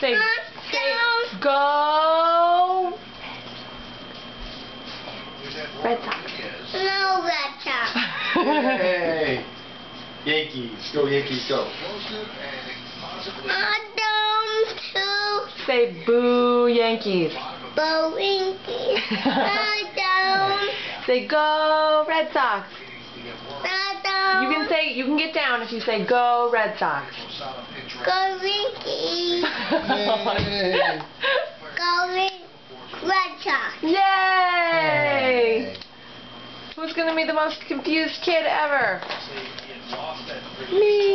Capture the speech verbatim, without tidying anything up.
Say, say, go. Red Sox. No Red Sox. Hey. Yankees. Go Yankees, go. I don't to Say, boo, Yankees. go Yankees. I don't. Say, go, Red Sox. I don't. You can say, you can get down if you say, go, Red Sox. Go Yankees. Yay. Go Yan- Red Sox. Yay! Who's gonna be the most confused kid ever? Me.